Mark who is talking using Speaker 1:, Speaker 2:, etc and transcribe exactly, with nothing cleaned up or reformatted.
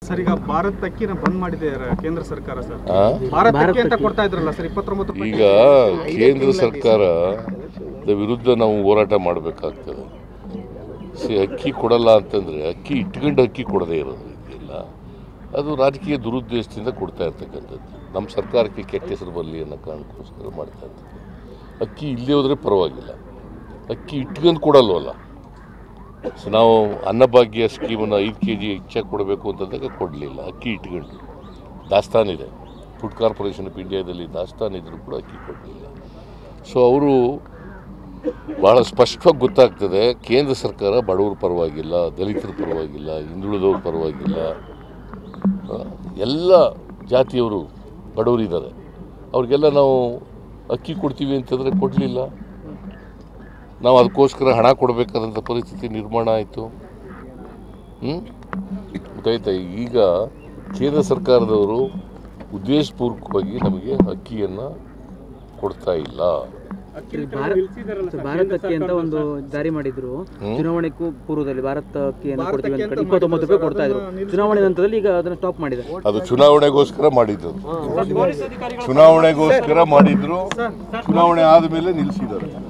Speaker 1: Sir ಈಗ ಭಾರತ್ ಅಕ್ಕಿನ ಬಂದ್ ಮಾಡಿದ್ದಾರೆ ಕೇಂದ್ರ ಸರ್ಕಾರ ಸರ್. ಭಾರತ್ ಅಕ್ಕಿ ಅಂತ ಕೊಡ್ತಾ ಇದ್ರಲ್ಲ ಸರ್ ಇಪ್ಪತ್ತೊಂಬತ್ತು.
Speaker 2: ಈಗ ಕೇಂದ್ರ ಸರ್ಕಾರದ ವಿರುದ್ಧ ನಾವು ಹೋರಾಟ ಮಾಡಬೇಕಾಗ್ತದೆ. ಸಿ ಅಕ್ಕಿ ಕೊಡಲ್ಲ ಅಂತಂದರೆ ಅಕ್ಕಿ ಇಟ್ಕೊಂಡು ಅಕ್ಕಿ ಕೊಡದೇ ಇರೋದು ಇದೆಯಲ್ಲ, ಅದು ರಾಜಕೀಯ ದುರುದ್ದೇಶದಿಂದ ಕೊಡ್ತಾ ಇರ್ತಕ್ಕಂಥದ್ದು. ನಮ್ಮ ಸರ್ಕಾರಕ್ಕೆ ಕೆಟ್ಟ ಹೆಸರು ಬರಲಿ ಅನ್ನೋ ಕಾರಣಕ್ಕೋಸ್ಕರ ಮಾಡ್ತಾ ಇರ್ತದೆ. ಅಕ್ಕಿ ಇಲ್ಲೇ ಹೋದರೆ ಪರವಾಗಿಲ್ಲ, ಅಕ್ಕಿ ಇಟ್ಕೊಂಡು ಕೊಡಲ್ವಲ್ಲ. ಸೊ ನಾವು ಅನ್ನಭಾಗ್ಯ ಸ್ಕೀಮನ್ನು ಐದು ಕೆ ಜಿ ಹೆಚ್ಚಾಗಿ ಕೊಡಬೇಕು ಅಂತಂದಾಗ ಕೊಡಲಿಲ್ಲ, ಅಕ್ಕಿ ಇಟ್ಕೊಂಡು ದಾಸ್ತಾನಿದೆ. ಫುಡ್ ಕಾರ್ಪೊರೇಷನ್ ಆಫ್ ಇಂಡಿಯಾದಲ್ಲಿ ದಾಸ್ತಾನಿದ್ರು ಕೂಡ ಅಕ್ಕಿ ಕೊಡಲಿಲ್ಲ. ಸೊ ಅವರು ಭಾಳ ಸ್ಪಷ್ಟವಾಗಿ ಗೊತ್ತಾಗ್ತದೆ, ಕೇಂದ್ರ ಸರ್ಕಾರ ಬಡವರ ಪರವಾಗಿಲ್ಲ, ದಲಿತರ ಪರವಾಗಿಲ್ಲ, ಹಿಂದುಳಿದವ್ರ ಪರವಾಗಿಲ್ಲ, ಎಲ್ಲ ಜಾತಿಯವರು ಬಡವರಿದ್ದಾರೆ. ಅವ್ರಿಗೆಲ್ಲ ನಾವು ಅಕ್ಕಿ ಕೊಡ್ತೀವಿ ಅಂತಂದರೆ ಕೊಡಲಿಲ್ಲ. ನಾವು ಅದಕ್ಕೋಸ್ಕರ ಹಣ ಕೊಡಬೇಕಾದಂಥ ಪರಿಸ್ಥಿತಿ ನಿರ್ಮಾಣ ಆಯಿತು. ಹ್ಞೂ ಗೊತ್ತಾಯ್ತಾ? ಈಗ ಕೇಂದ್ರ ಸರ್ಕಾರದವರು ಉದ್ದೇಶಪೂರ್ವಕವಾಗಿ ನಮಗೆ ಅಕ್ಕಿಯನ್ನು ಕೊಡ್ತಾ ಇಲ್ಲ.
Speaker 3: ಭಾರತ್ ಅಕ್ಕಿ ಅಂತ ಒಂದು ಜಾರಿ ಮಾಡಿದ್ರು ಚುನಾವಣೆಗೂ ಪೂರ್ವದಲ್ಲಿ. ಭಾರತ್ ಅಕ್ಕಿಯನ್ನು ಕೊಡ್ತೀವಿ ಅಂತ ಇಪ್ಪತ್ತೊಂಬತ್ತು ರೂಪಾಯಿ ಕೊಡ್ತಾ ಇದ್ರು. ಚುನಾವಣೆ ನಂತರದಲ್ಲಿ ಈಗ ಅದನ್ನು ಸ್ಟಾಪ್ ಮಾಡಿದ್ದಾರೆ.
Speaker 2: ಅದು ಚುನಾವಣೆಗೋಸ್ಕರ ಮಾಡಿದ್ರು, ಚುನಾವಣೆಗೋಸ್ಕರ ಮಾಡಿದ್ರು ಚುನಾವಣೆ ಆದಮೇಲೆ ನಿಲ್ಲಿಸಿದ್ದಾರೆ.